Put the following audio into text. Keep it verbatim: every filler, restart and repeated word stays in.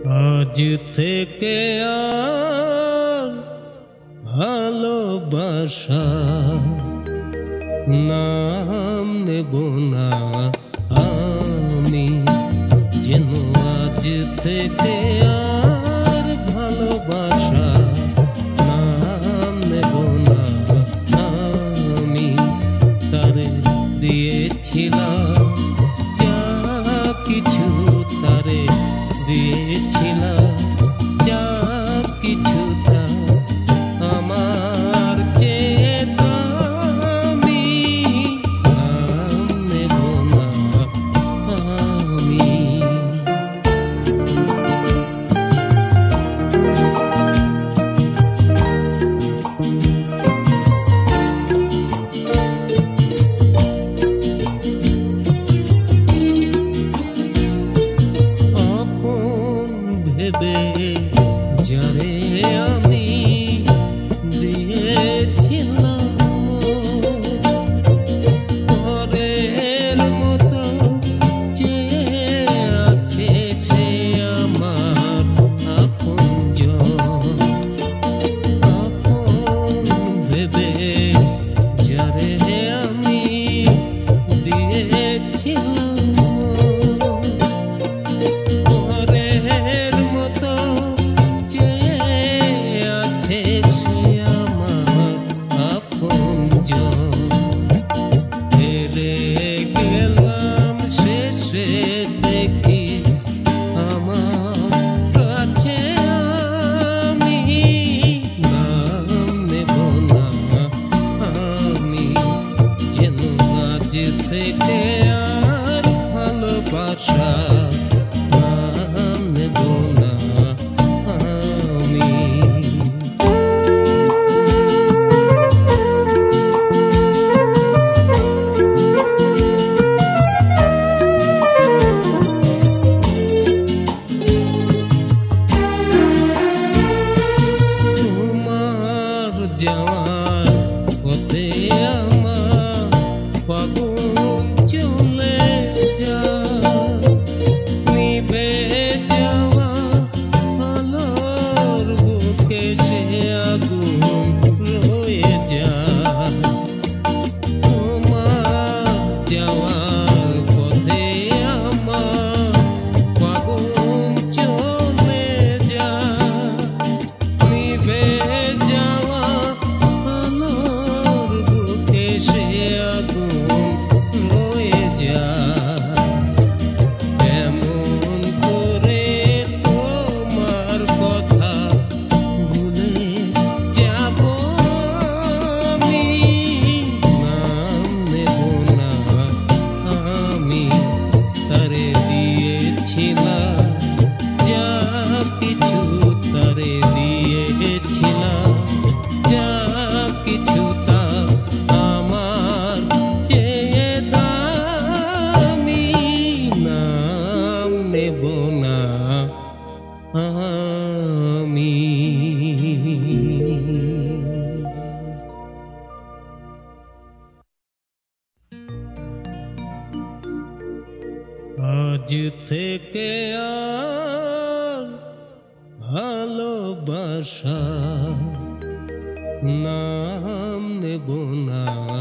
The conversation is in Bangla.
আজ থেকে আর ভালোবাসা নাম নেব না আমি, যেন আজ থেকে আর ভালোবাসা নাম নেব না আমি। তারে দিয়েছিলাম যা কিছু, তারে দিয়েছিলাম যা কিছু, তা আমার চেয়ে দামি নাম নেব না আমি। ভেবে যারে আমি দিয়েছিলাম পরের মতো চেয়ে আছে সে আমার আপনজন। আপন ভেবে যারে আমি দিয়েছিলাম থেকে আর ভালোবাসা নাম নেব না আমি। তোমার যাওয়ার পথে আমার ফাগুন চলে যা, নিভে যাওয়া আলোর বুকে সে আগুন রয়ে যায়। তোমার যাওয়ার পথে আমার ফাগুন চলে যা, নিভে যাওয়া আলোর বুকে সে আগুন রয়ে যায়। এমন করে তোমার কথা ভুলে যাব আমি, নাম নেব না আমি। তারে দিয়েছিলাম যা কিছু, তারে দিয়েছিলাম যা কিছু, তা আমার চেয়ে দামি নাম নেব না আমি। আজ থেকে আর ভালোবাসা নাম নেব না